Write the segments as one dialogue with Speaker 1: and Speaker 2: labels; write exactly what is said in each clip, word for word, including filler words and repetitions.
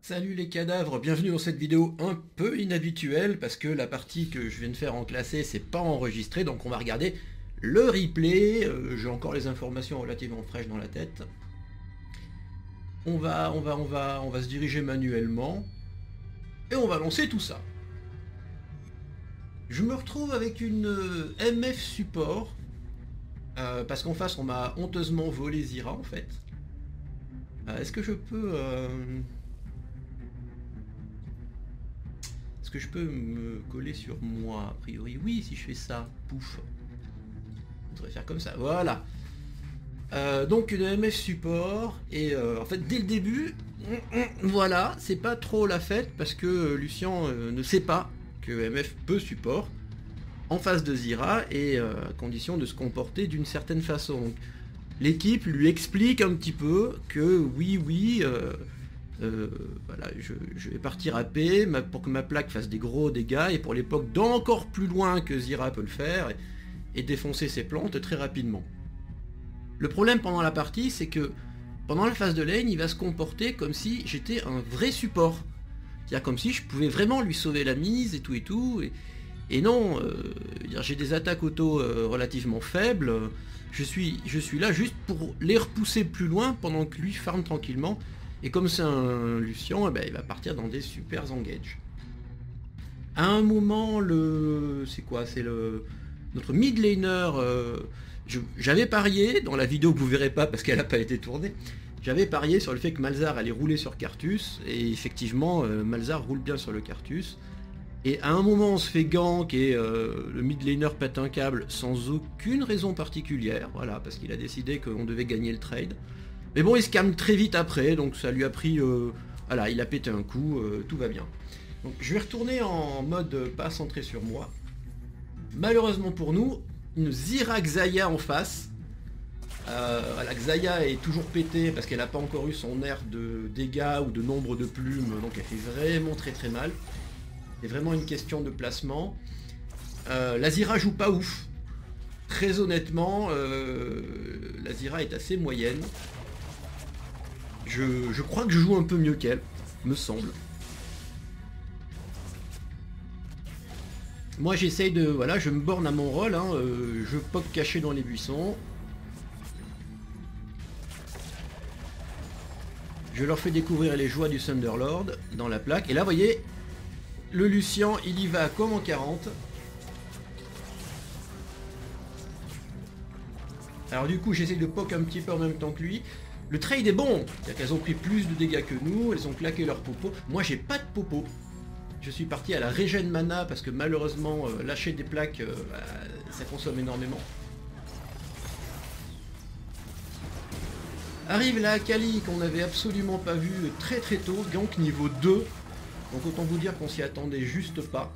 Speaker 1: Salut les cadavres, bienvenue dans cette vidéo un peu inhabituelle parce que la partie que je viens de faire en classé c'est pas enregistré, donc on va regarder le replay. Euh, j'ai encore les informations relativement fraîches dans la tête. On va, on va, on va, on va se diriger manuellement et on va lancer tout ça. Je me retrouve avec une euh, M F support euh, parce qu'en face on m'a honteusement volé Zira en fait. Euh, Est-ce que je peux euh... Est-ce que je peux me coller sur moi? A priori, oui, si je fais ça. Pouf. On devrait faire comme ça. Voilà. Euh, donc une M F support. Et euh, en fait, dès le début, voilà, c'est pas trop la fête parce que Lucien euh, ne sait pas que M F peut support en face de Zira et euh, à condition de se comporter d'une certaine façon. Donc, l'équipe lui explique un petit peu que oui, oui... Euh, Euh, voilà, je, je vais partir à P ma, pour que ma plaque fasse des gros dégâts et pour l'époque d'encore plus loin que Zira peut le faire et, et défoncer ses plantes très rapidement. Le problème pendant la partie, c'est que pendant la phase de lane, il va se comporter comme si j'étais un vrai support. C'est-à-dire comme si je pouvais vraiment lui sauver la mise et tout et tout. Et, et non, euh, j'ai des attaques auto euh, relativement faibles. Je suis, je suis là juste pour les repousser plus loin pendant que lui farme tranquillement. Et comme c'est un Lucien, eh ben, il va partir dans des super engages. À un moment, le... c'est quoi? C'est le... notre mid laner... Euh... J'avais parié, dans la vidéo que vous verrez pas parce qu'elle n'a pas été tournée, j'avais parié sur le fait que Malzahar allait rouler sur Carthus, et effectivement, euh, Malzahar roule bien sur le Carthus. Et à un moment, on se fait gank et euh, le mid laner pète un câble sans aucune raison particulière, voilà, parce qu'il a décidé qu'on devait gagner le trade. Mais bon, il se calme très vite après, donc ça lui a pris... Euh, voilà, il a pété un coup, euh, tout va bien. Donc je vais retourner en mode pas centré sur moi. Malheureusement pour nous, une Zira Xayah en face. Euh, voilà, Xayah est toujours pétée parce qu'elle n'a pas encore eu son aire de dégâts ou de nombre de plumes, donc elle fait vraiment très très mal. C'est vraiment une question de placement. Euh, la Zira joue pas ouf. Très honnêtement, euh, la Zira est assez moyenne. Je, je crois que je joue un peu mieux qu'elle, me semble. Moi j'essaye de... Voilà, je me borne à mon rôle, hein, euh, je poke caché dans les buissons. Je leur fais découvrir les joies du Thunderlord dans la plaque. Et là, vous voyez, le Lucien, il y va comme en quarante. Alors du coup, j'essaie de poke un petit peu en même temps que lui. Le trade est bon, c'est-à-dire qu'elles ont pris plus de dégâts que nous, elles ont claqué leur popo. Moi j'ai pas de popo. Je suis parti à la régène mana parce que malheureusement euh, lâcher des plaques, euh, bah, ça consomme énormément. Arrive la Akali qu'on n'avait absolument pas vu très très tôt, gank niveau deux. Donc autant vous dire qu'on s'y attendait juste pas.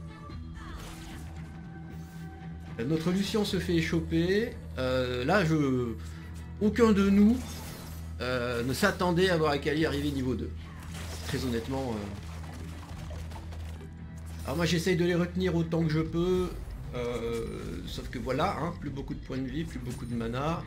Speaker 1: Notre Lucien se fait choper. Euh, là je... Aucun de nous Euh, ne s'attendait à voir Akali arriver niveau deux. Très honnêtement. Euh... Alors moi j'essaye de les retenir autant que je peux. Euh... Sauf que voilà, hein, plus beaucoup de points de vie, plus beaucoup de mana.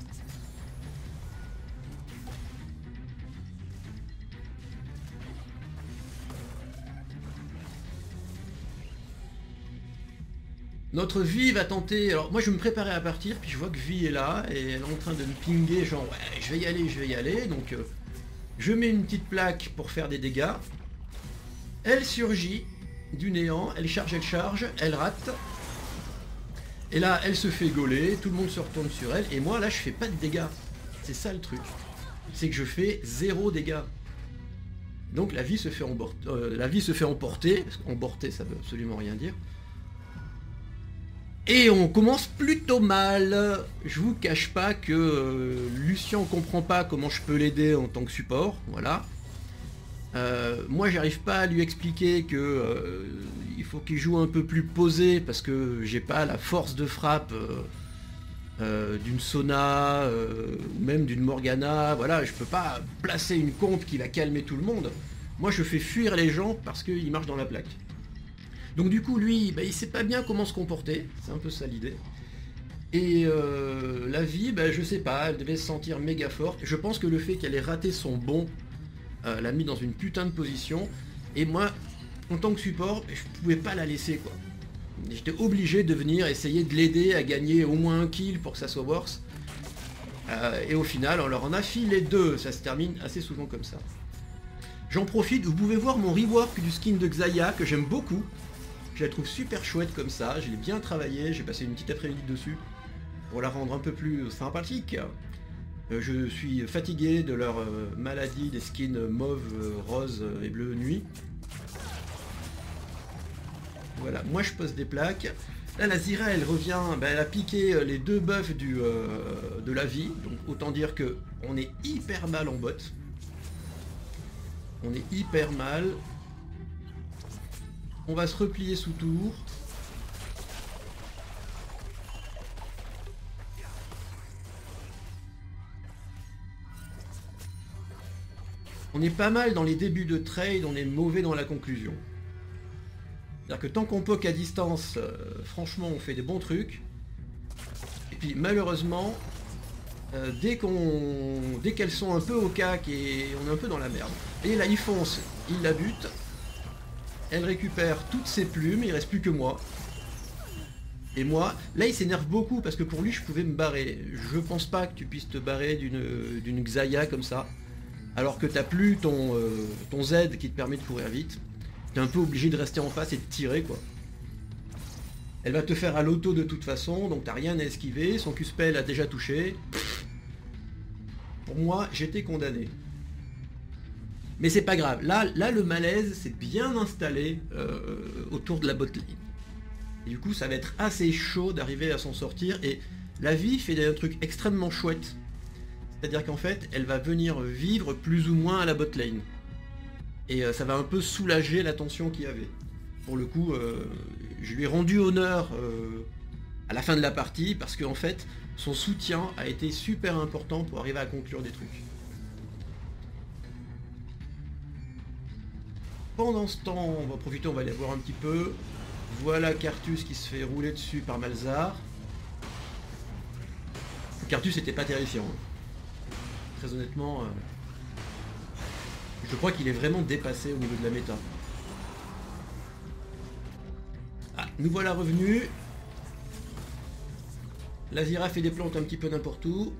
Speaker 1: Notre vie va tenter... Alors moi je me préparais à partir, puis je vois que vie est là, et elle est en train de me pinguer, genre ouais, je vais y aller, je vais y aller. Donc euh, je mets une petite plaque pour faire des dégâts. Elle surgit du néant, elle charge, elle charge, elle rate. Et là elle se fait gauler, tout le monde se retourne sur elle, et moi là je fais pas de dégâts. C'est ça le truc. C'est que je fais zéro dégâts. Donc la vie se fait, emporter, euh, la vie se fait emporter, parce qu'emporter ça veut absolument rien dire. Et on commence plutôt mal. Je vous cache pas que euh, Lucien comprend pas comment je peux l'aider en tant que support, voilà. Euh, moi j'arrive pas à lui expliquer que euh, il faut qu'il joue un peu plus posé parce que j'ai pas la force de frappe euh, euh, d'une Sona euh, ou même d'une Morgana, voilà, je peux pas placer une comp qui va calmer tout le monde. Moi je fais fuir les gens parce qu'ils marchent dans la plaque. Donc du coup lui, bah, il sait pas bien comment se comporter, c'est un peu ça l'idée. Et euh, la vie, bah, je sais pas, elle devait se sentir méga forte. Je pense que le fait qu'elle ait raté son bond euh, l'a mis dans une putain de position. Et moi, en tant que support, je pouvais pas la laisser, quoi. J'étais obligé de venir essayer de l'aider à gagner au moins un kill pour que ça soit worse. Euh, et au final, on leur en a filé deux. Ça se termine assez souvent comme ça. J'en profite, vous pouvez voir mon rework du skin de Xayah que j'aime beaucoup. Je la trouve super chouette comme ça, je l'ai bien travaillé, j'ai passé une petite après-midi dessus pour la rendre un peu plus sympathique. Euh, je suis fatigué de leur euh, maladie des skins mauve, euh, rose et bleu nuit. Voilà, moi je pose des plaques. Là la Zyra elle revient, ben, elle a piqué les deux buffs du, euh, de la vie, donc autant dire que on est hyper mal en bot. On est hyper mal. On va se replier sous tour. On est pas mal dans les débuts de trade, on est mauvais dans la conclusion. C'est-à-dire que tant qu'on poke à distance, euh, franchement on fait des bons trucs. Et puis malheureusement, euh, dès qu'on, dès qu'elles sont un peu au cac et on est un peu dans la merde. Et là il fonce, il la bute. Elle récupère toutes ses plumes, il reste plus que moi. Et moi, là il s'énerve beaucoup parce que pour lui je pouvais me barrer. Je pense pas que tu puisses te barrer d'une d'une Xayah comme ça. Alors que t'as plus ton, euh, ton Z qui te permet de courir vite. T'es un peu obligé de rester en face et de tirer quoi. Elle va te faire à l'auto de toute façon, donc t'as rien à esquiver. Son Q-spell a déjà touché. Pour moi, j'étais condamné. Mais c'est pas grave, là, là le malaise s'est bien installé euh, autour de la botlane. Et du coup ça va être assez chaud d'arriver à s'en sortir et la vie fait un truc extrêmement chouette. C'est-à-dire qu'en fait elle va venir vivre plus ou moins à la botlane. Et euh, ça va un peu soulager la tension qu'il y avait. Pour le coup, euh, je lui ai rendu honneur euh, à la fin de la partie parce qu'en fait son soutien a été super important pour arriver à conclure des trucs. Pendant ce temps, on va profiter, on va aller voir un petit peu. Voilà Carthus qui se fait rouler dessus par Malzahar. Carthus n'était pas terrifiant. Très honnêtement, euh, je crois qu'il est vraiment dépassé au niveau de la méta. Ah, nous voilà revenus. La Zyra fait des plantes un petit peu n'importe où.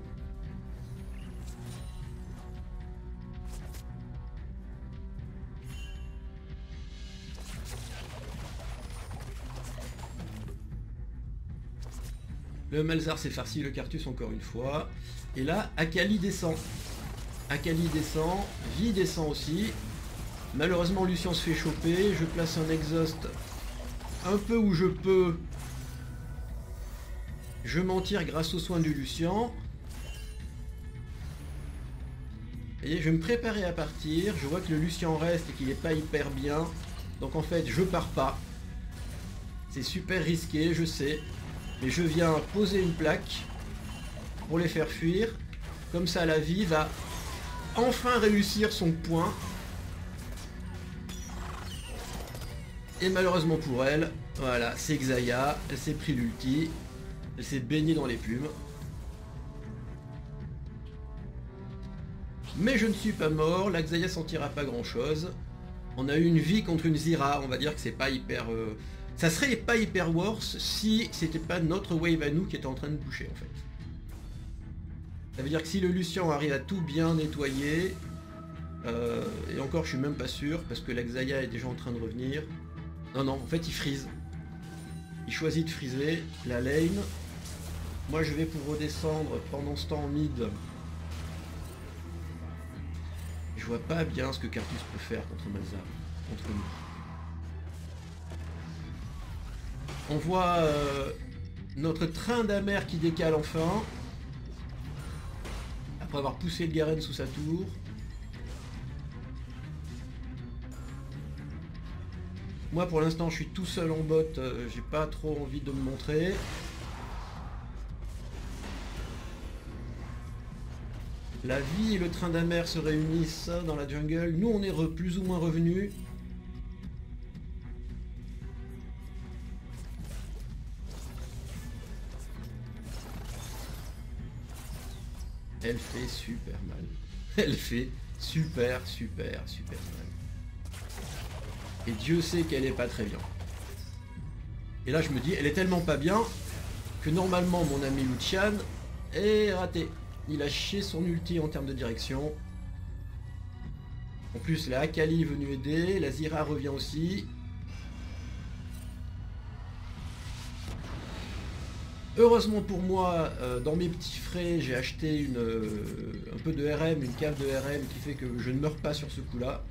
Speaker 1: Le Malzahar s'est farci le Carthus encore une fois. Et là, Akali descend. Akali descend, Vi descend aussi. Malheureusement, Lucian se fait choper. Je place un exhaust un peu où je peux. Je m'en tire grâce aux soins du Lucian. Et je vais me préparer à partir. Je vois que le Lucian reste et qu'il n'est pas hyper bien. Donc en fait, je pars pas. C'est super risqué, je sais. Mais je viens poser une plaque pour les faire fuir. Comme ça, la vie va enfin réussir son point. Et malheureusement pour elle, voilà, c'est Xayah. Elle s'est pris l'ulti. Elle s'est baignée dans les plumes. Mais je ne suis pas mort. La Xayah sentira pas grand chose. On a eu une vie contre une Zyra. On va dire que c'est pas hyper... Euh... Ça serait pas hyper worse si c'était pas notre wave à nous qui était en train de boucher en fait. Ça veut dire que si le Lucian arrive à tout bien nettoyer, euh, et encore je suis même pas sûr parce que la Xayah est déjà en train de revenir. Non non, en fait il freeze. Il choisit de freezer la lane. Moi je vais pour redescendre pendant ce temps en mid. Je vois pas bien ce que Carthus peut faire contre Malzahar, contre nous. On voit euh, notre train d'Amer qui décale enfin. Après avoir poussé le Garen sous sa tour. Moi pour l'instant je suis tout seul en bot, euh, j'ai pas trop envie de me montrer. La vie et le train d'Amer se réunissent dans la jungle. Nous on est re, plus ou moins revenus. Elle fait super mal. Elle fait Super, super, super. Et Dieu sait qu'elle est pas très bien. Et là je me dis, elle est tellement pas bien que normalement mon ami Lucian est raté. Il a chié son ulti en termes de direction. En plus la Akali est venue aider, la Zyra revient aussi. Heureusement pour moi, euh, dans mes petits frais, j'ai acheté une, euh, un peu de R M, une cave de R M qui fait que je ne meurs pas sur ce coup-là.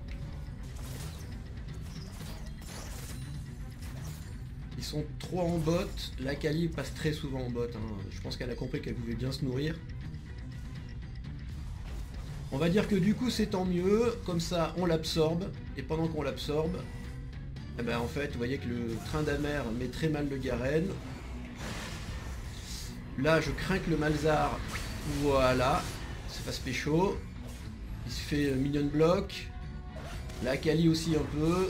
Speaker 1: Ils sont trois en bot, la Kali passe très souvent en bot, hein. Je pense qu'elle a compris qu'elle pouvait bien se nourrir. On va dire que du coup c'est tant mieux, comme ça on l'absorbe, et pendant qu'on l'absorbe, eh ben en fait vous voyez que le train d'Amer met très mal le Garen. Là je crains que le Malzahar, voilà, se fasse pécho. Il se fait minion block. La Kali aussi un peu.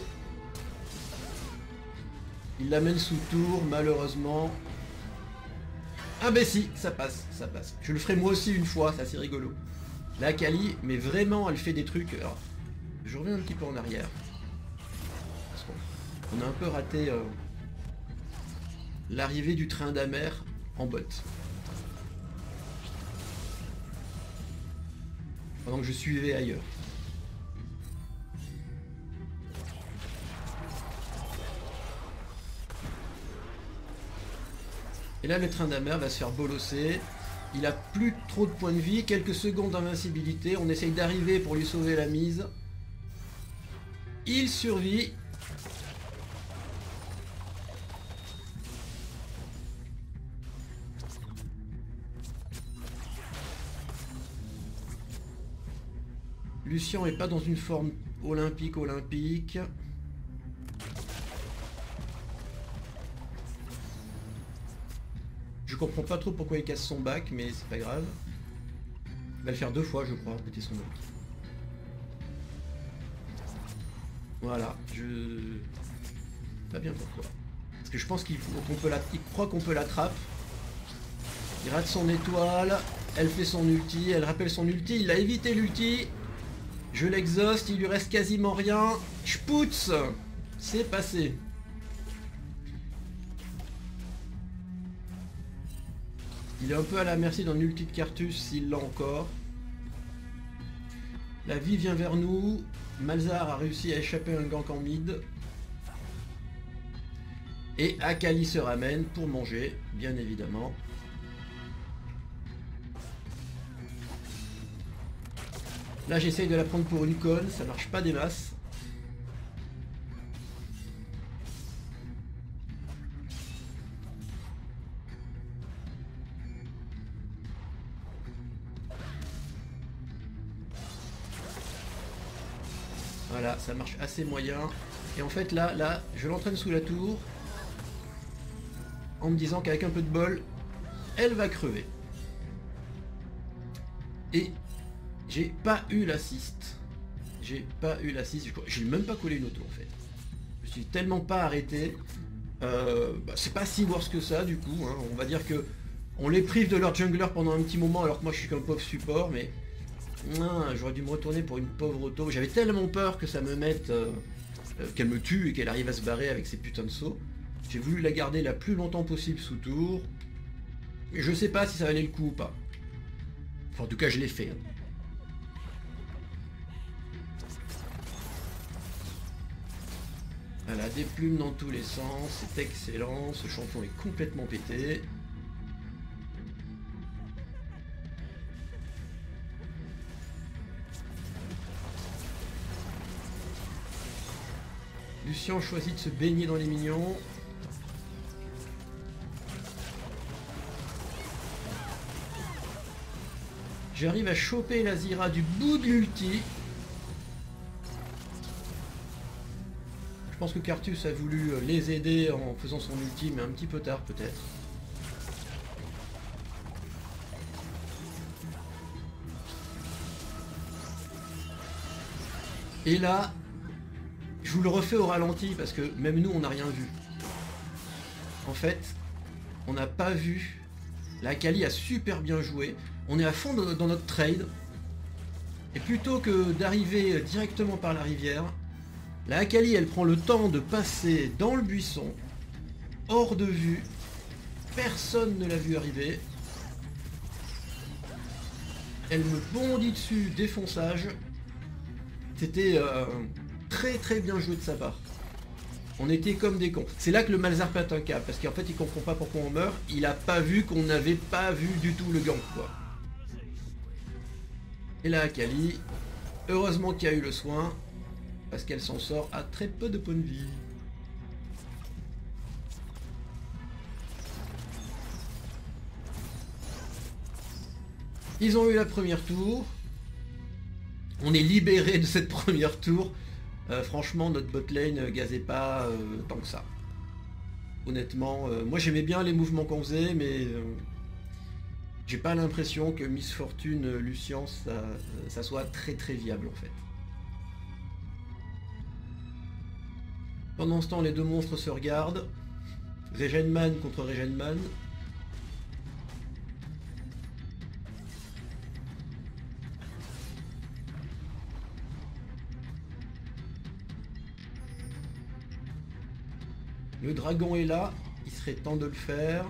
Speaker 1: Il l'amène sous tour, malheureusement. Ah ben si, ça passe, ça passe. Je le ferai moi aussi une fois, ça c'est rigolo. La Kali, mais vraiment elle fait des trucs. Alors, je reviens un petit peu en arrière. Parce qu'on on a un peu raté euh, l'arrivée du train d'Amer en bot. Pendant que je suivais ailleurs. Et là le train d'Amer va se faire bolosser. Il a plus trop de points de vie, quelques secondes d'invincibilité. On essaye d'arriver pour lui sauver la mise. Il survit. Lucian est pas dans une forme olympique olympique. Je comprends pas trop pourquoi il casse son bac, mais c'est pas grave. Il va le faire deux fois, je crois, péter son bac. Voilà, je... pas bien pourquoi. Parce que je pense qu'il faut qu'on peut la... il croit qu'on peut l'attraper. Il rate son étoile, elle fait son ulti, elle rappelle son ulti, il a évité l'ulti. Je l'exhauste, il lui reste quasiment rien. Sputz, c'est passé. Il est un peu à la merci d'un ulti de Carthus s'il l'a encore. La vie vient vers nous. Malzahar a réussi à échapper un gank en mid. Et Akali se ramène pour manger, bien évidemment. Là j'essaye de la prendre pour une conne, ça marche pas des masses. Voilà, ça marche assez moyen. Et en fait là, là, je l'entraîne sous la tour. En me disant qu'avec un peu de bol, elle va crever. Et j'ai pas eu l'assist. J'ai pas eu l'assist. J'ai même pas collé une auto en fait. Je suis tellement pas arrêté. Euh, bah, c'est pas si worse que ça du coup. Hein. On va dire que on les prive de leur jungler pendant un petit moment alors que moi je suis qu'un pauvre support. Mais j'aurais dû me retourner pour une pauvre auto. J'avais tellement peur que ça me mette... Euh, euh, qu'elle me tue et qu'elle arrive à se barrer avec ses putains de sauts. J'ai voulu la garder la plus longtemps possible sous tour. Mais je sais pas si ça valait le coup ou pas. Enfin en tout cas je l'ai fait. Hein. Elle a des plumes dans tous les sens, c'est excellent, ce champion est complètement pété. Lucian choisit de se baigner dans les minions. J'arrive à choper la Zyra du bout de l'ulti. Je pense que Carthus a voulu les aider en faisant son ulti, mais un petit peu tard peut-être. Et là, je vous le refais au ralenti parce que même nous on n'a rien vu. En fait, on n'a pas vu. La Akali a super bien joué. On est à fond dans notre trade. Et plutôt que d'arriver directement par la rivière, la Akali elle prend le temps de passer dans le buisson, hors de vue, personne ne l'a vu arriver. Elle me bondit dessus, défonçage. C'était euh, très très bien joué de sa part. On était comme des cons. C'est là que le Malzahar pète un câble, parce qu'en fait il comprend pas pourquoi on meurt, il a pas vu qu'on n'avait pas vu du tout le gang quoi. Et la Akali, heureusement qu'il y a eu le soin, parce qu'elle s'en sort à très peu de points de vie. Ils ont eu la première tour. On est libéré de cette première tour. Euh, franchement, notre botlane ne gazait pas euh, tant que ça. Honnêtement, euh, moi j'aimais bien les mouvements qu'on faisait, mais euh, j'ai pas l'impression que Miss Fortune, euh, Lucian, ça, ça soit très très viable en fait. Pendant ce temps, les deux monstres se regardent. Regenman contre Regenman. Le dragon est là, il serait temps de le faire.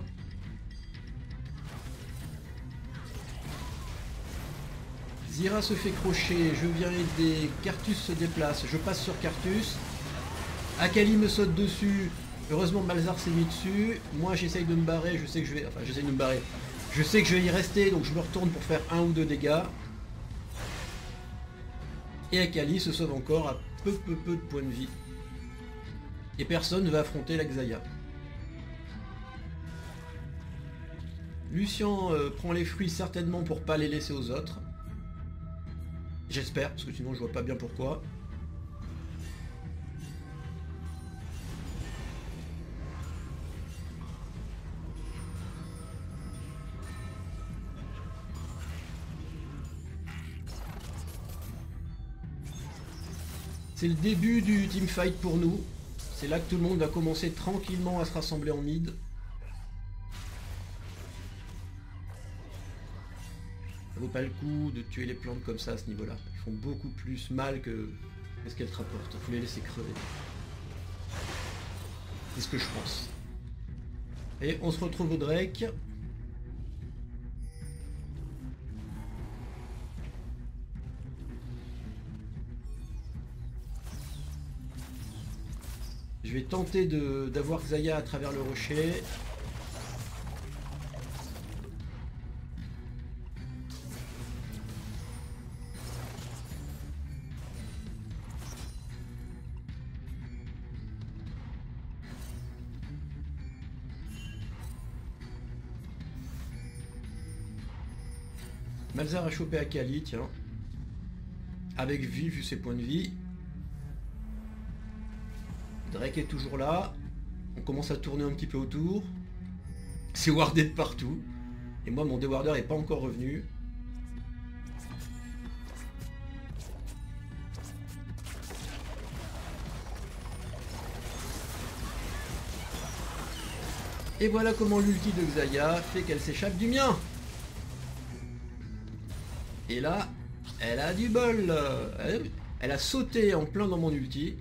Speaker 1: Zyra se fait crocher, je viens aider, Carthus se déplace, je passe sur Carthus. Akali me saute dessus, heureusement Malzahar s'est mis dessus. Moi j'essaye de me barrer, je sais que je vais... Enfin j'essaye de me barrer. Je sais que je vais y rester, donc je me retourne pour faire un ou deux dégâts. Et Akali se sauve encore à peu peu peu de points de vie. Et personne ne va affronter la Xayah. Lucian euh, prend les fruits certainement pour pas les laisser aux autres. J'espère, parce que sinon je vois pas bien pourquoi. C'est le début du teamfight pour nous. C'est là que tout le monde va commencer tranquillement à se rassembler en mid. Ça vaut pas le coup de tuer les plantes comme ça à ce niveau-là. Elles font beaucoup plus mal que ce qu'elles te rapportent. Faut les laisser crever. C'est ce que je pense. Et on se retrouve au Drake. Je vais tenter d'avoir Xayah à travers le rocher. Malzahar a chopé Akali, tiens. Avec vie, vu ses points de vie. Drake est toujours là. On commence à tourner un petit peu autour. C'est wardé de partout. Et moi, mon déwarder n'est pas encore revenu. Et voilà comment l'ulti de Xayah fait qu'elle s'échappe du mien. Et là, elle a du bol. Elle, elle a sauté en plein dans mon ulti.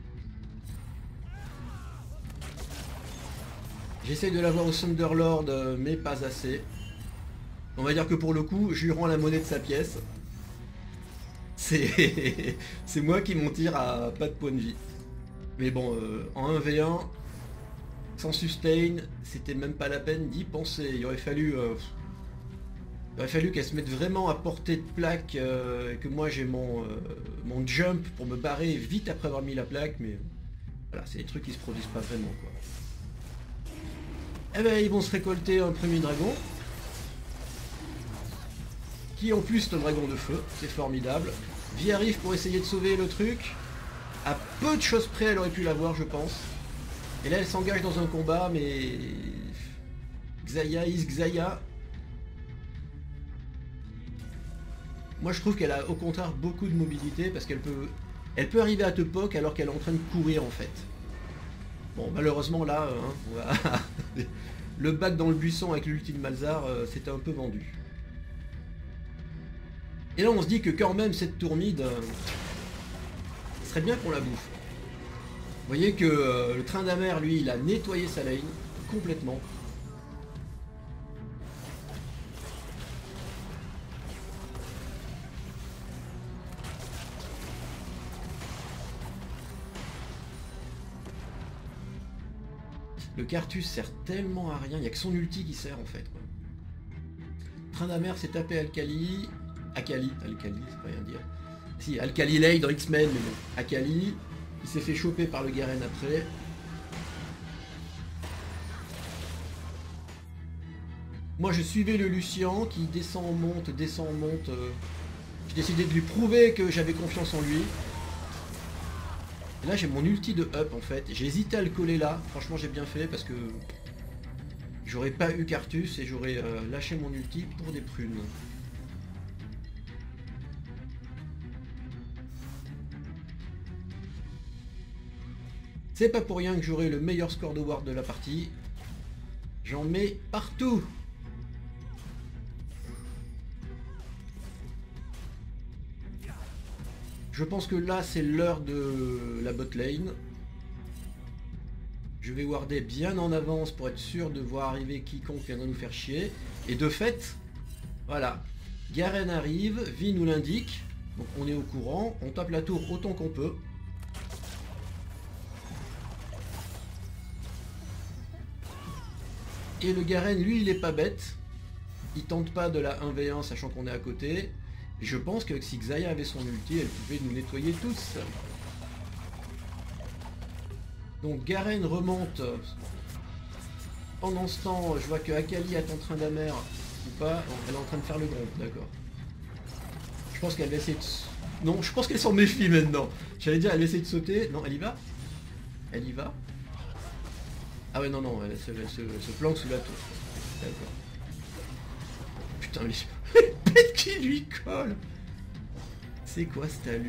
Speaker 1: J'essaye de l'avoir au Thunderlord, mais pas assez. On va dire que pour le coup, je lui rends la monnaie de sa pièce. C'est c'est moi qui m'en tire à pas de points de vie. Mais bon, euh, en un v un, sans sustain, c'était même pas la peine d'y penser. Il aurait fallu... Euh, il aurait fallu qu'elle se mette vraiment à portée de plaque, euh, et que moi j'ai mon, euh, mon jump pour me barrer vite après avoir mis la plaque, mais voilà, c'est des trucs qui se produisent pas vraiment quoi. Eh ben ils vont se récolter un premier dragon. Qui en plus est un dragon de feu, c'est formidable. Vi arrive pour essayer de sauver le truc. À peu de choses près elle aurait pu l'avoir je pense. Et là elle s'engage dans un combat mais... Xayah is Xayah. Moi je trouve qu'elle a au contraire beaucoup de mobilité parce qu'elle peut... Elle peut arriver à te poke alors qu'elle est en train de courir en fait. Bon malheureusement là, hein, on va... le bac dans le buisson avec l'ulti de Malzahar, euh, c'était un peu vendu. Et là on se dit que quand même cette tourmide, euh, ce serait bien qu'on la bouffe. Vous voyez que euh, le train d'Amer, lui, il a nettoyé sa lane complètement. Le Cartus sert tellement à rien, il n'y a que son ulti qui sert en fait, quoi. Train d'Amer s'est tapé Alkali. Akali, Alkali, ça veut rien dire. Si, Alkali Lay dans X-Men, mais bon. Akali, il s'est fait choper par le Garen après. Moi je suivais le Lucian qui descend, monte, descend, monte. Euh... J'ai décidé de lui prouver que j'avais confiance en lui. Et là j'ai mon ulti de up en fait. J'ai hésité à le coller là. Franchement j'ai bien fait parce que j'aurais pas eu Cartus et j'aurais euh, lâché mon ulti pour des prunes. C'est pas pour rien que j'aurai le meilleur score de ward de la partie. J'en mets partout. Je pense que là c'est l'heure de la bot lane. Je vais warder bien en avance pour être sûr de voir arriver quiconque viendra nous faire chier. Et de fait, voilà, Garen arrive, Vi nous l'indique, donc on est au courant, on tape la tour autant qu'on peut. Et le Garen, lui, il est pas bête. Il tente pas de la un v un sachant qu'on est à côté. Et je pense que si Xayah avait son ulti, elle pouvait nous nettoyer tous. Donc Garen remonte. Pendant ce temps, je vois que Akali est en train d'Amer ou pas. Non, elle est en train de faire le groupe, d'accord. Je pense qu'elle va essayer de... Non, je pense qu'elle s'en méfie maintenant. J'allais dire, elle va essayer de sauter. Non, elle y va. Elle y va. Ah ouais, non, non, elle se, elle se, elle se planque sous la tour. D'accord. Putain, les... les pètes qui lui colle. C'est quoi cet alu?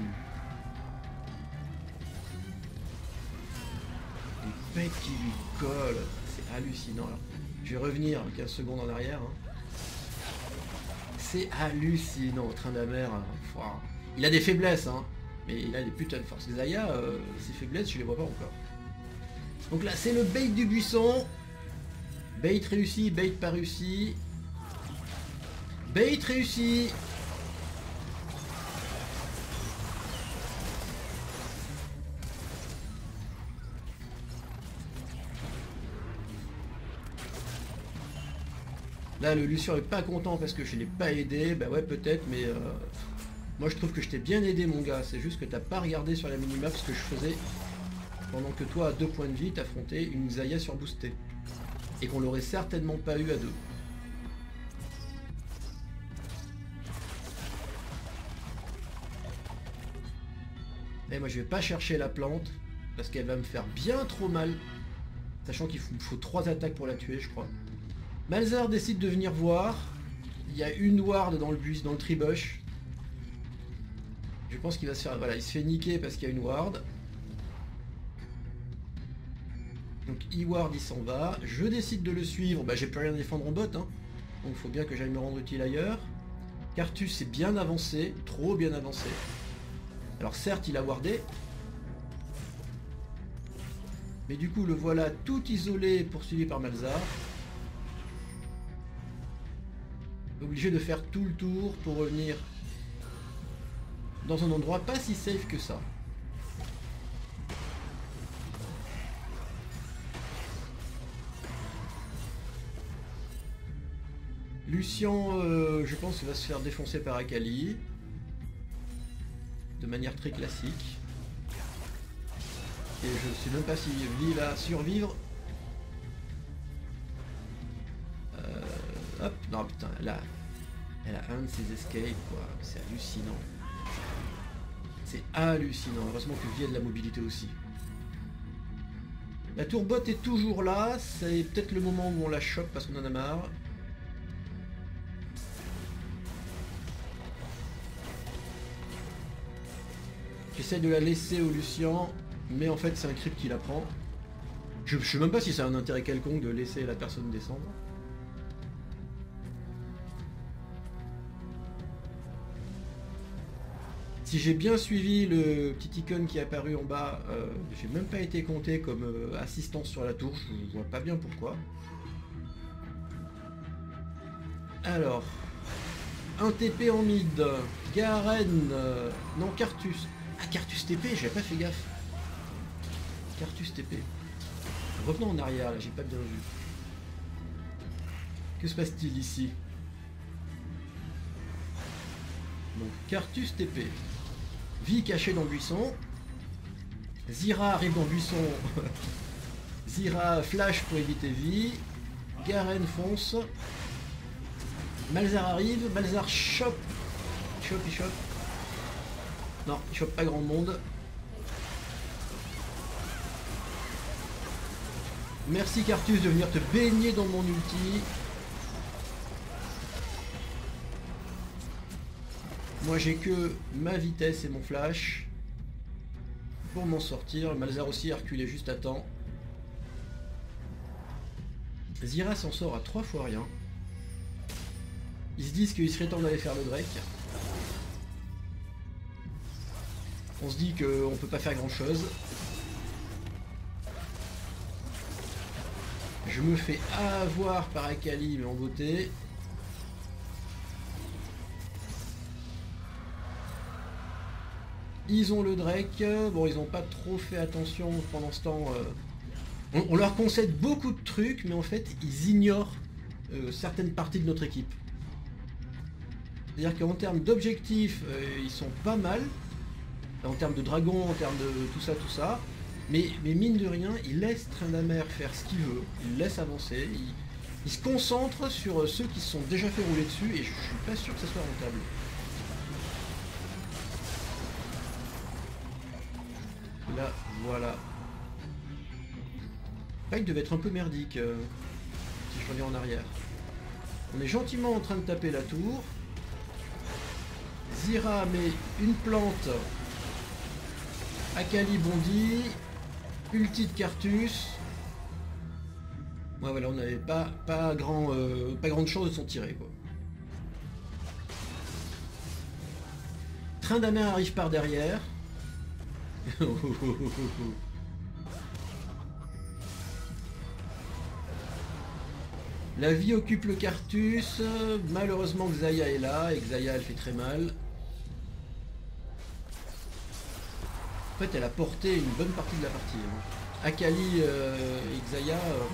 Speaker 1: Les pètes qui lui collent. C'est hallucinant. Alors, je vais revenir quinze secondes en arrière. Hein. C'est hallucinant. Au train d'Amer. Hein. Il a des faiblesses, hein, mais il a des putains de force. Xayah, euh, ses faiblesses, je les vois pas encore. Donc là, c'est le bait du buisson. Bait réussi, bait pas réussi. Bait réussi. Là, le Lucian est pas content parce que je l'ai pas aidé. Bah ouais, peut-être, mais euh, moi je trouve que je t'ai bien aidé, mon gars. C'est juste que t'as pas regardé sur la minimap ce que je faisais pendant que toi, à deux points de vie, t'affrontais une Xayah surboostée. Et qu'on l'aurait certainement pas eu à deux. Et moi je vais pas chercher la plante parce qu'elle va me faire bien trop mal. Sachant qu'il faut, faut trois attaques pour la tuer, je crois. Malzahar décide de venir voir. Il y a une ward dans le bus, dans le tribush. Je pense qu'il va se faire... Voilà, il se fait niquer parce qu'il y a une ward. Donc E-ward il s'en va. Je décide de le suivre. Bah j'ai plus rien à défendre en bot. Hein. Donc il faut bien que j'aille me rendre utile ailleurs. Cartus est bien avancé. Trop bien avancé. Alors certes il a wardé. Mais du coup le voilà tout isolé, poursuivi par Malzahar. Obligé de faire tout le tour pour revenir dans un endroit pas si safe que ça. Lucian, euh, je pense, va se faire défoncer par Akali. De manière très classique. Et je ne sais même pas si Vi va survivre. Euh, hop, non putain, là, elle a un de ses escapes, quoi. C'est hallucinant. C'est hallucinant. Heureusement que Vi a de la mobilité aussi. La tour bot est toujours là. C'est peut-être le moment où on la chope parce qu'on en a marre. J'essaie de la laisser au Lucian, mais en fait c'est un creep qui la prend. Je, je sais même pas si ça a un intérêt quelconque de laisser la personne descendre. Si j'ai bien suivi le petit icône qui est apparu en bas, euh, j'ai même pas été compté comme euh, assistance sur la tour, je vois pas bien pourquoi. Alors, un T P en mid, Garen, euh, non Cartus. Ah Cartus T P, j'avais pas fait gaffe. Cartus T P. Revenons en arrière là, j'ai pas bien vu. Que se passe-t-il ici? Donc Cartus T P. Vi caché dans le buisson. Zyra arrive dans le buisson. Zyra flash pour éviter Vi. Garen fonce. Malzar arrive. Malzar chope. Chope, il chope. Non, il chope pas grand monde. Merci Cartus de venir te baigner dans mon ulti. Moi j'ai que ma vitesse et mon flash pour m'en sortir. Malzar aussi a reculé juste à temps. Zyra s'en sort à trois fois rien. Ils se disent qu'il serait temps d'aller faire le Drake. On se dit qu'on peut pas faire grand chose. Je me fais avoir par Akali mais en beauté. Ils ont le Drake, bon ils n'ont pas trop fait attention pendant ce temps. Euh, on, on leur concède beaucoup de trucs, mais en fait ils ignorent euh, certaines parties de notre équipe. C'est-à-dire qu'en termes d'objectifs, euh, ils sont pas mal, en termes de dragon, en termes de tout ça, tout ça, mais, mais mine de rien, ils laissent Tryndamere faire ce qu'il veut, ils laissent avancer, ils, ils se concentrent sur ceux qui se sont déjà fait rouler dessus, et je suis pas sûr que ça soit rentable. Là, voilà. Fight devait être un peu merdique, euh, si je reviens en arrière. On est gentiment en train de taper la tour. Zyra met une plante. Akali bondit. Ulti de Cartus. Ouais, voilà, on n'avait pas, pas, grand, euh, pas grande chance de s'en tirer, quoi. Tryndamere arrive par derrière. La vie occupe le Cartus. Malheureusement Xayah est là et Xayah elle fait très mal. En fait elle a porté une bonne partie de la partie. Hein. Akali euh, et Xayah. Euh...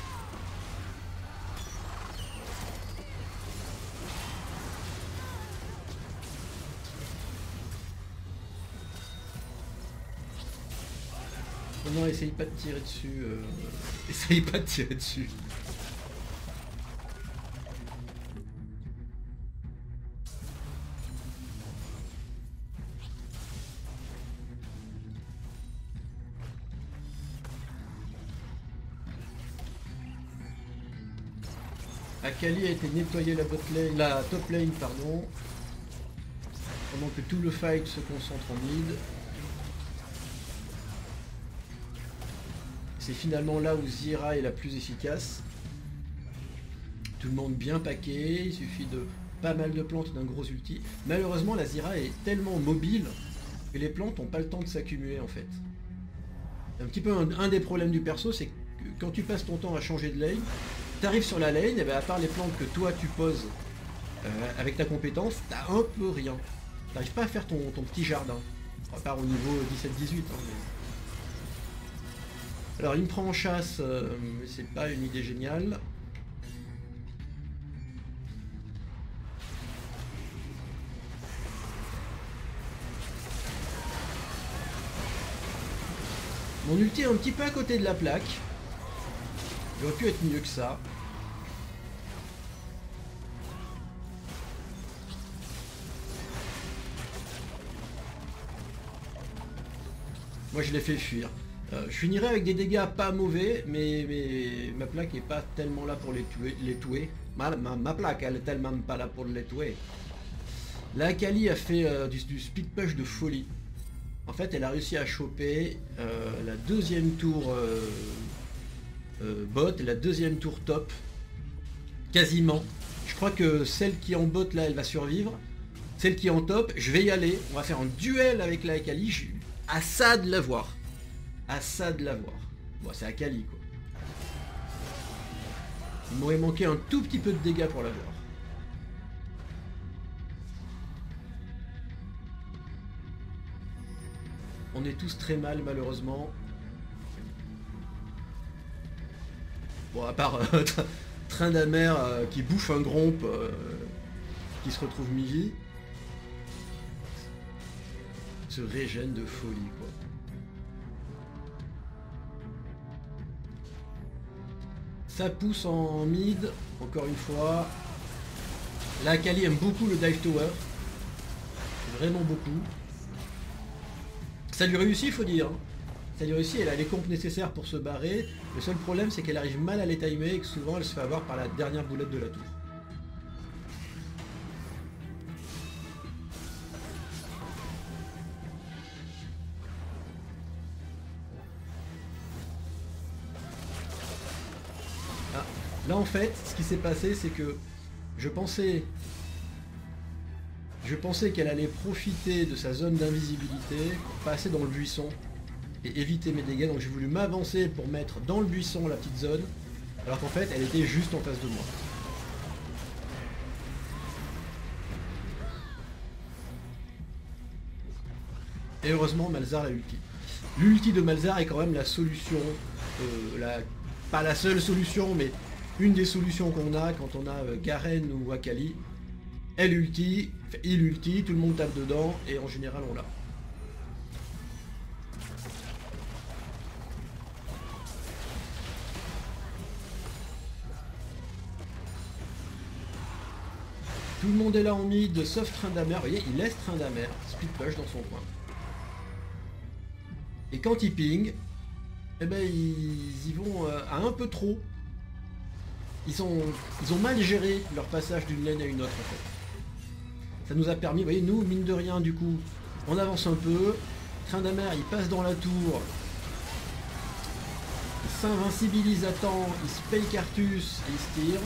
Speaker 1: Non, essaye pas de tirer dessus. Euh... Essaye pas de tirer dessus. Akali a été nettoyé la bot lane, la top lane, pardon. Pendant que tout le fight se concentre en mid. C'est finalement là où Zyra est la plus efficace. Tout le monde bien paqué, il suffit de pas mal de plantes d'un gros ulti. Malheureusement la Zyra est tellement mobile que les plantes n'ont pas le temps de s'accumuler en fait. Un petit peu un, un des problèmes du perso, c'est que quand tu passes ton temps à changer de lane, tu arrives sur la lane, et bien à part les plantes que toi tu poses euh, avec ta compétence, t'as un peu rien. T'arrives pas à faire ton, ton petit jardin. À part au niveau dix-sept dix-huit. Hein, mais... Alors il me prend en chasse, euh, c'est pas une idée géniale. Mon ulti est un petit peu à côté de la plaque. Il aurait pu être mieux que ça. Moi je l'ai fait fuir. Euh, je finirai avec des dégâts pas mauvais, mais, mais ma plaque est pas tellement là pour les tuer. Les tuer. Ma, ma, ma plaque elle est tellement pas là pour les tuer. La Akali a fait euh, du, du speed push de folie. En fait elle a réussi à choper euh, la deuxième tour euh, euh, bot et la deuxième tour top. Quasiment. Je crois que celle qui est en bot là elle va survivre. celle qui est en top, je vais y aller. On va faire un duel avec la Akali. Je... À ça de l'avoir. À ça de l'avoir. Bon, c'est Akali, quoi. Il m'aurait manqué un tout petit peu de dégâts pour l'avoir. On est tous très mal, malheureusement. Bon, à part euh, Tryndamere euh, qui bouffe un gromp, euh, qui se retrouve mi-vie. Se régène de folie, quoi. Ça pousse en mid, encore une fois. La Akali aime beaucoup le dive tower. Vraiment beaucoup. Ça lui réussit, il faut dire. Ça lui réussit, elle a les comptes nécessaires pour se barrer. Le seul problème, c'est qu'elle arrive mal à les timer et que souvent elle se fait avoir par la dernière boulette de la tour. Ah, là en fait, ce qui s'est passé, c'est que je pensais... Je pensais qu'elle allait profiter de sa zone d'invisibilité pour passer dans le buisson et éviter mes dégâts. Donc j'ai voulu m'avancer pour mettre dans le buisson la petite zone, alors qu'en fait elle était juste en face de moi. Et heureusement Malzahar a ulti. L'ulti de Malzahar est quand même la solution, euh, la... pas la seule solution, mais une des solutions qu'on a quand on a euh, Garen ou Akali. Elle ulti, il ulti, tout le monde tape dedans et en général on l'a. Tout le monde est là en mid, sauf Tryndamere. Vous voyez, il laisse Tryndamere split push dans son coin. Et quand ils ping, eh ben ils y vont euh, à un peu trop. Ils ont, ils ont mal géré leur passage d'une lane à une autre en fait. Ça nous a permis, vous voyez, nous, mine de rien, du coup, on avance un peu. Tryndamere, il passe dans la tour. Il s'invincibilise à temps, il se paye Cartus et il se tire.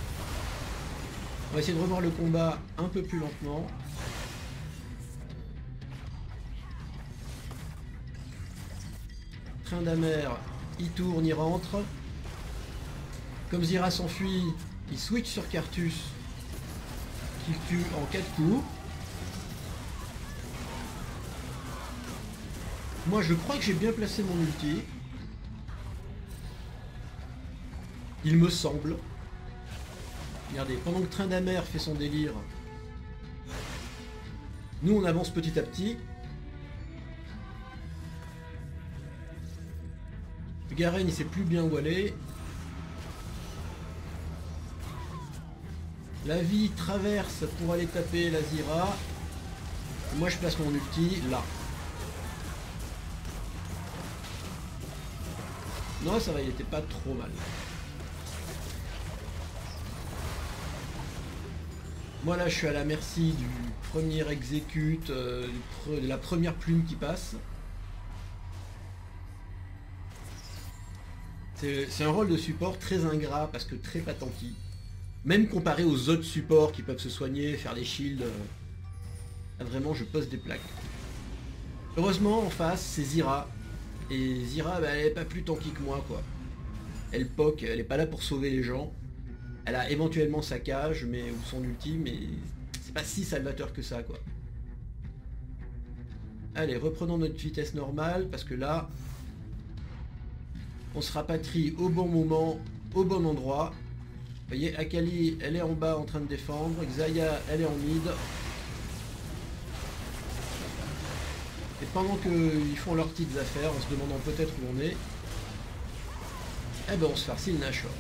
Speaker 1: On va essayer de revoir le combat un peu plus lentement. Tryndamere, il tourne, il rentre. Comme Zyra s'enfuit, il switch sur Cartus, qu'il tue en quatre coups. Moi je crois que j'ai bien placé mon ulti. Il me semble. Regardez, pendant que Tryndamere fait son délire, nous on avance petit à petit. Garen il sait plus bien où aller. La vie traverse pour aller taper la Zyra. Moi je place mon ulti là. Non ça va, il était pas trop mal. Moi là je suis à la merci du premier exécute, euh, de la première plume qui passe. C'est un rôle de support très ingrat parce que très patanki. Même comparé aux autres supports qui peuvent se soigner, faire des shields, euh, vraiment je pose des plaques. Heureusement en face c'est Zyra. Et Zyra bah, elle est pas plus tanky que moi quoi. Elle poke, elle est pas là pour sauver les gens. Elle a éventuellement sa cage mais, ou son ulti, mais c'est pas si salvateur que ça quoi. Allez, reprenons notre vitesse normale parce que là on se rapatrie au bon moment, au bon endroit. Vous voyez, Akali, elle est en bas en train de défendre. Xayah, elle est en mid. Et pendant qu'ils font leurs petites affaires, en se demandant peut-être où on est, eh ben on se farcit le Nashor.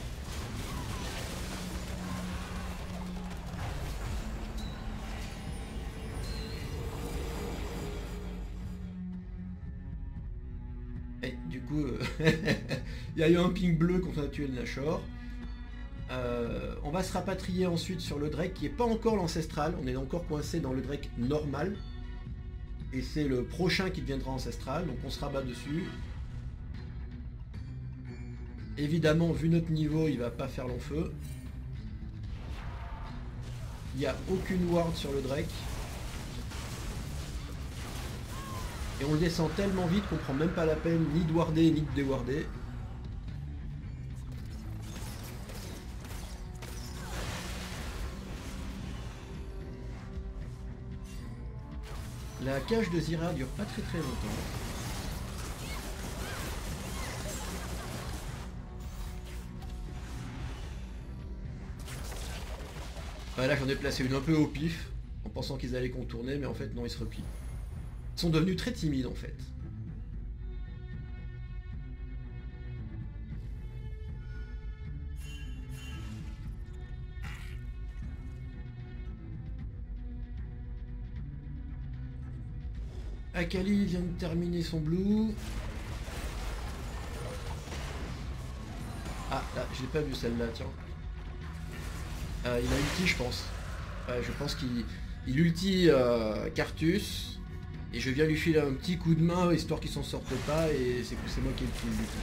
Speaker 1: Et du coup, il y a eu un ping bleu quand on a tué le Nashor. Euh, on va se rapatrier ensuite sur le Drake qui n'est pas encore l'ancestral, on est encore coincé dans le Drake normal. Et c'est le prochain qui deviendra ancestral, donc on se rabat dessus. Évidemment, vu notre niveau, il va pas faire long feu. Il n'y a aucune ward sur le Drake. Et on le descend tellement vite qu'on prend même pas la peine ni de warder ni de déwarder. La cage de Zira dure pas très très longtemps. Ouais, là j'en ai placé une un peu au pif, en pensant qu'ils allaient contourner, mais en fait non, ils se replient. Ils sont devenus très timides en fait. Akali vient de terminer son blue. Ah là, je l'ai pas vu celle-là, tiens. Euh, il a ulti je pense. Ouais, je pense qu'il il ulti euh, Cartus. Et je viens lui filer un petit coup de main histoire qu'il s'en sorte pas et c'est c'est moi qui ai le kill du coup.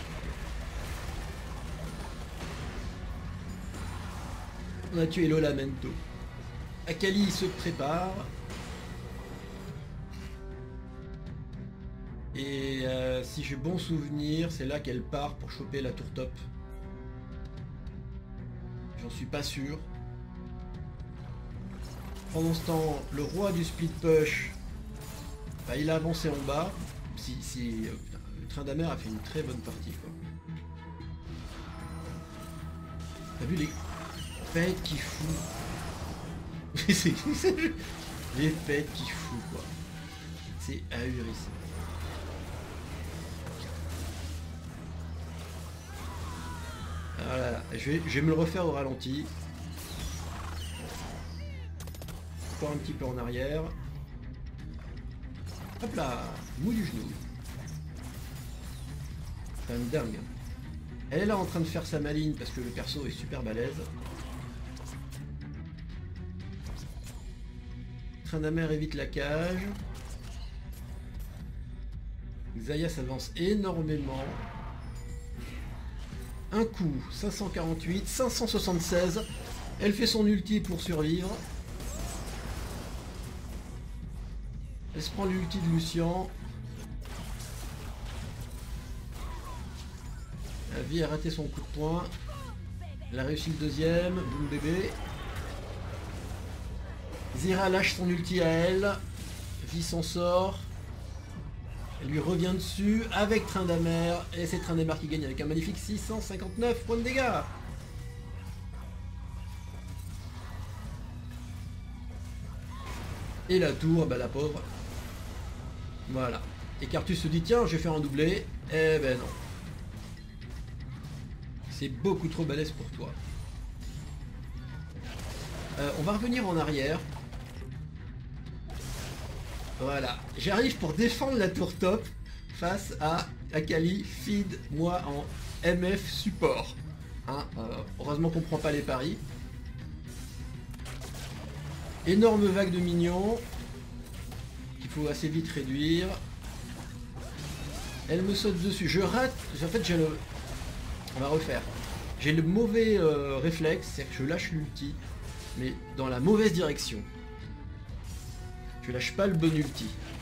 Speaker 1: On a tué Lolamento. Akali se prépare. Et euh, si j'ai bon souvenir, c'est là qu'elle part pour choper la tour top. J'en suis pas sûr. Pendant ce temps, le roi du split push, bah, il a avancé en bas. Si, si, euh, putain, le train d'amer a fait une très bonne partie. T'as vu les pets qui fout. Les pets qui fout quoi. C'est ahurissant. Voilà, je vais, je vais me le refaire au ralenti. Encore un petit peu en arrière. Hop là, mou du genou. C'est quand même dingue. Elle est là en train de faire sa maline parce que le perso est super balèze. Train d'amer évite la cage. Xayah s'avance énormément. Un coup, cinq cent quarante-huit, cinq cent soixante-seize. Elle fait son ulti pour survivre. Elle se prend l'ulti de Lucian. La vie a raté son coup de poing. Elle a réussi le deuxième. Boum bébé. Zira lâche son ulti à elle. Vi s'en sort. Elle lui revient dessus avec Train d'amer. Et c'est Train d'amer qui gagne avec un magnifique six cent cinquante-neuf points de dégâts. Et la tour, bah la pauvre. Voilà. Et Cartus se dit tiens, je vais faire un doublé. Eh ben non. C'est beaucoup trop balèze pour toi. Euh, on va revenir en arrière. Voilà. J'arrive pour défendre la tour top face à Akali, feed moi en M F support. Hein, euh, heureusement qu'on prend pas les paris. Énorme vague de minions qu'il faut assez vite réduire. Elle me saute dessus. Je rate. En fait, j'ai le. On va refaire. J'ai le mauvais euh, réflexe, c'est que je lâche l'ulti, mais dans la mauvaise direction. Je lâche pas le bon ulti.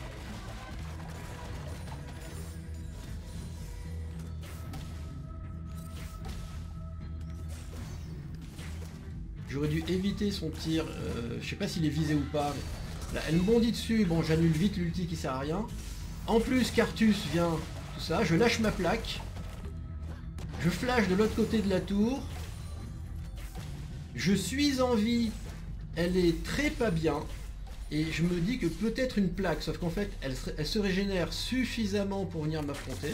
Speaker 1: J'aurais dû éviter son tir, euh, je sais pas s'il est visé ou pas. Là, elle me bondit dessus, bon j'annule vite l'ulti qui sert à rien. En plus Cartus vient, tout ça, je lâche ma plaque. Je flash de l'autre côté de la tour. Je suis en vie. Elle est très pas bien. Et je me dis que peut-être une plaque, sauf qu'en fait, elle se, elle se régénère suffisamment pour venir m'affronter.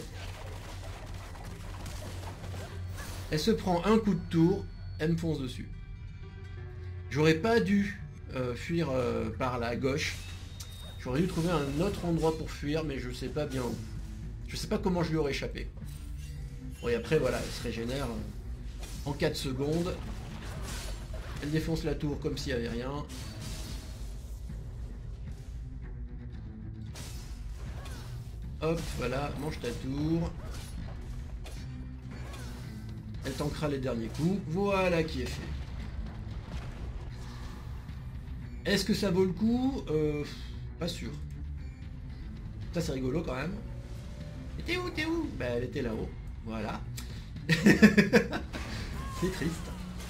Speaker 1: Elle se prend un coup de tour, elle me fonce dessus. J'aurais pas dû euh, fuir euh, par la gauche. J'aurais dû trouver un autre endroit pour fuir, mais je sais pas bien où. Je sais pas comment je lui aurais échappé. Bon, et après, voilà, elle se régénère euh, en quatre secondes. Elle défonce la tour comme s'il n'y avait rien. Hop, voilà, mange ta tour. Elle tankera les derniers coups. Voilà qui est fait. Est-ce que ça vaut le coup? euh, Pas sûr. Ça c'est rigolo quand même. Et t'es où, t'es où? Bah elle était là-haut. Voilà. C'est triste.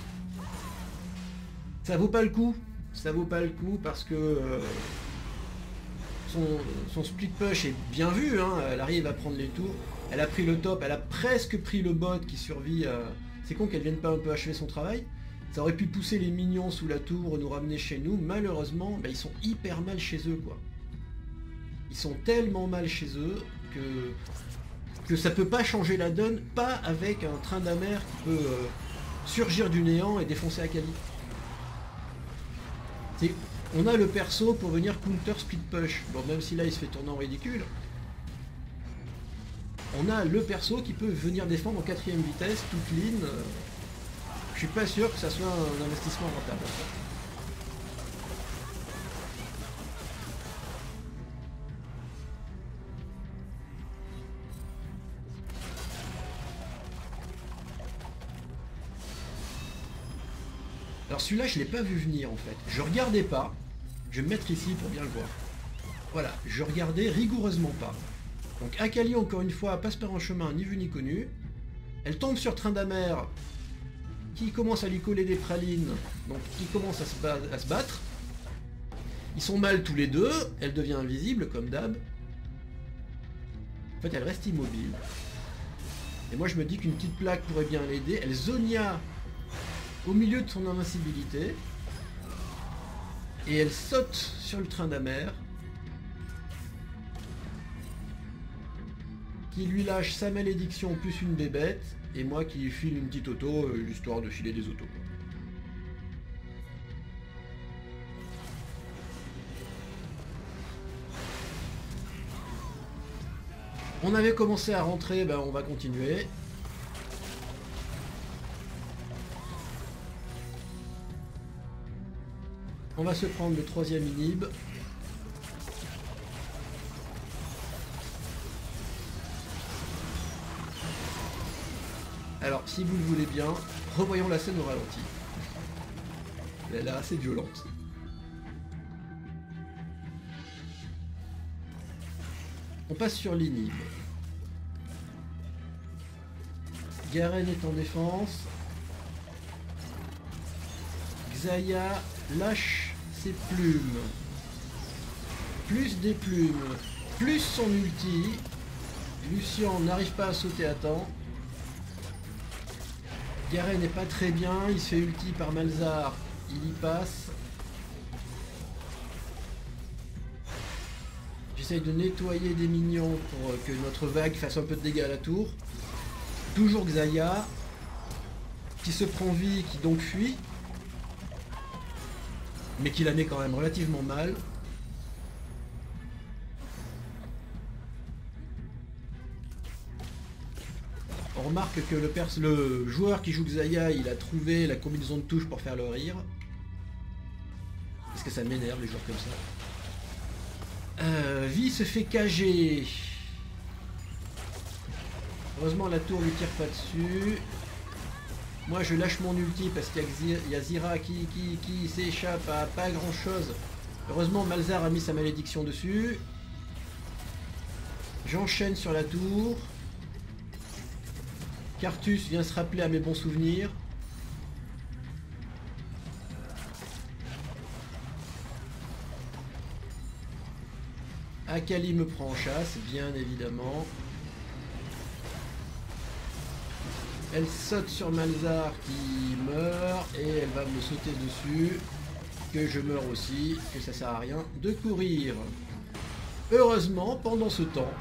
Speaker 1: Ça vaut pas le coup. Ça vaut pas le coup parce que euh, son, son split push est bien vu, hein. Elle arrive à prendre les tours. Elle a pris le top, elle a presque pris le bot qui survit. Euh... C'est con qu'elle vienne pas un peu achever son travail. Ça aurait pu pousser les minions sous la tour, nous ramener chez nous. Malheureusement, bah, ils sont hyper mal chez eux, quoi. Ils sont tellement mal chez eux que, que ça peut pas changer la donne, pas avec un train d'Amer qui peut euh, surgir du néant et défoncer Akali. On a le perso pour venir counter split push. Bon, même si là il se fait tourner en ridicule. On a le perso qui peut venir défendre en quatrième vitesse, toute ligne. Je suis pas sûr que ça soit un investissement rentable. Alors celui-là je l'ai pas vu venir en fait. Je regardais pas. Je vais me mettre ici pour bien le voir. Voilà, je regardais rigoureusement pas. Donc Akali encore une fois passe par un chemin ni vu ni connu. Elle tombe sur Tryndamere qui commence à lui coller des pralines. Donc il commence à se, à se battre. Ils sont mal tous les deux. Elle devient invisible comme d'hab. En fait elle reste immobile. Et moi je me dis qu'une petite plaque pourrait bien l'aider. Elle zonia au milieu de son invincibilité. Et elle saute sur le Tryndamere. Qui lui lâche sa malédiction plus une bébête. Et moi qui lui file une petite auto, euh, histoire de filer des autos. On avait commencé à rentrer, ben on va continuer. On va se prendre le troisième inhib. Alors, si vous le voulez bien, revoyons la scène au ralenti. Elle a l'air assez violente. On passe sur l'inhib. Garen est en défense. Xayah lâche ses plumes. Plus des plumes, plus son ulti. Lucian n'arrive pas à sauter à temps. Garen n'est pas très bien, il se fait ulti par Malzahar, il y passe. J'essaye de nettoyer des minions pour que notre vague fasse un peu de dégâts à la tour. Toujours Xayah, qui se prend vie, qui donc fuit. Mais qui la met quand même relativement mal. On remarque que le, pers le joueur qui joue Xayah, il a trouvé la combinaison de touches pour faire le rire. Parce que ça m'énerve les joueurs comme ça. Euh, Vi se fait cager. Heureusement la tour lui tire pas dessus. Moi je lâche mon ulti parce qu'il y a Zyra qui, qui, qui s'échappe à pas grand chose. Heureusement Malzahar a mis sa malédiction dessus. J'enchaîne sur la tour. Carthus vient se rappeler à mes bons souvenirs. Akali me prend en chasse, bien évidemment. Elle saute sur Malzahar qui meurt et elle va me sauter dessus. Que je meurs aussi, que ça sert à rien de courir. Heureusement, pendant ce temps,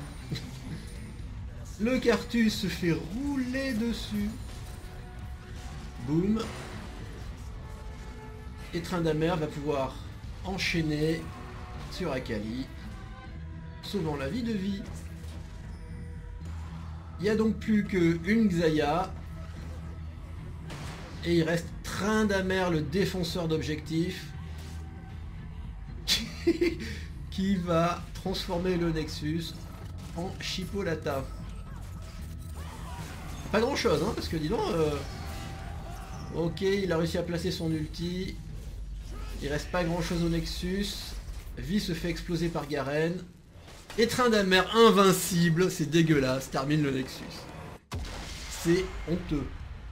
Speaker 1: le Carthus se fait rouler dessus. Boum. Et Tryndamere va pouvoir enchaîner sur Akali, sauvant la vie de Vi. Il n'y a donc plus qu'une Xayah. Et il reste Tryndamere, le défenseur d'objectifs, qui, qui va transformer le Nexus en Chipolata. Pas grand chose, hein, parce que dis donc, euh... ok, il a réussi à placer son ulti. Il reste pas grand chose au Nexus. Vi se fait exploser par Garen. Étreint d'amer invincible, c'est dégueulasse, termine le Nexus. C'est honteux.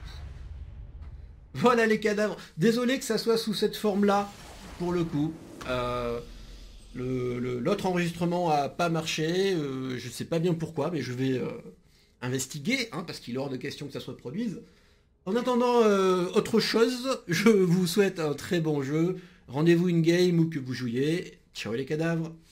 Speaker 1: Voilà les cadavres. Désolé que ça soit sous cette forme-là, pour le coup. Euh, le, le, l'autre enregistrement a pas marché, euh, je sais pas bien pourquoi, mais je vais euh, investiguer, hein, parce qu'il est hors de question que ça se reproduise. En attendant euh, autre chose, je vous souhaite un très bon jeu. Rendez-vous une game ou que vous jouiez. Ciao les cadavres.